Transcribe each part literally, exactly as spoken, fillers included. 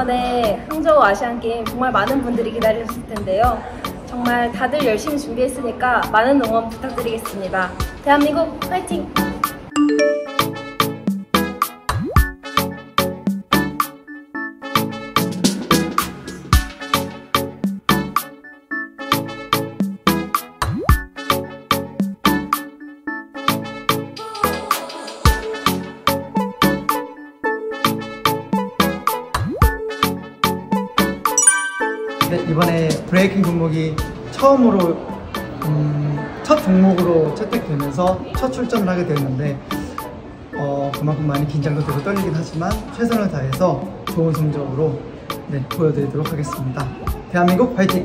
이번에 항저우 아시안게임 정말 많은 분들이 기다리셨을 텐데요. 정말 다들 열심히 준비했으니까 많은 응원 부탁드리겠습니다. 대한민국 화이팅! 네, 이번에 브레이킹 종목이 처음으로 음, 첫 종목으로 채택되면서 첫 출전을 하게 되었는데 어, 그만큼 많이 긴장도 되고 떨리긴 하지만 최선을 다해서 좋은 성적으로 네, 보여드리도록 하겠습니다. 대한민국 화이팅!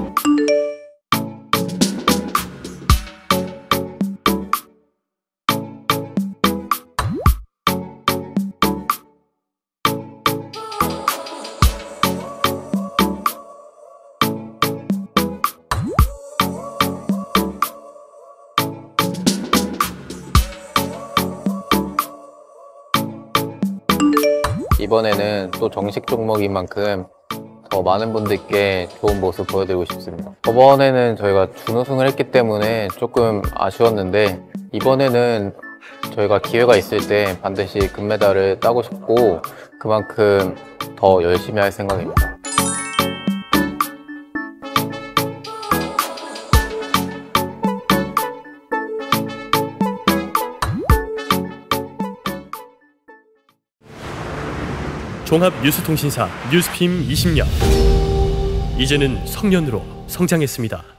이번에는 또 정식 종목인 만큼 더 많은 분들께 좋은 모습 보여드리고 싶습니다. 저번에는 저희가 준우승을 했기 때문에 조금 아쉬웠는데 이번에는 저희가 기회가 있을 때 반드시 금메달을 따고 싶고 그만큼 더 열심히 할 생각입니다. 종합뉴스통신사 뉴스핌 이십 년, 이제는 성년으로 성장했습니다.